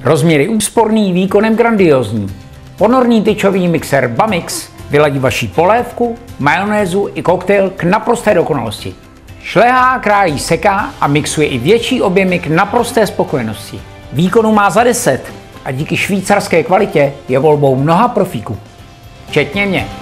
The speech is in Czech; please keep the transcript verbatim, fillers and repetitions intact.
Rozměry úsporný, výkonem grandiózní. Ponorný tyčový mixer Bamix vyladí vaši polévku, majonézu i koktejl k naprosté dokonalosti. Šlehá, krájí, seká a mixuje i větší objemy k naprosté spokojenosti. Výkonu má za deset a díky švýcarské kvalitě je volbou mnoha profíků. Včetně mě.